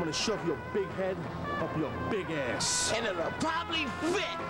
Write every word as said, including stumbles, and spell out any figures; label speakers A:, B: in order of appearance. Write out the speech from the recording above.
A: want to shove your big head up your big ass.
B: And it'll probably fit.